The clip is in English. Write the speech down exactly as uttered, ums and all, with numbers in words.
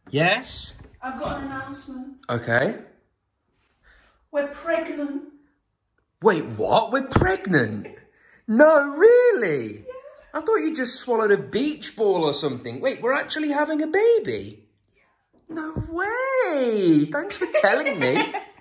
Yes? I've got an announcement. Okay. We're pregnant. Wait, what? We're pregnant? No, really? Yeah. I thought you just swallowed a beach ball or something. Wait, we're actually having a baby? No way! Thanks for telling me.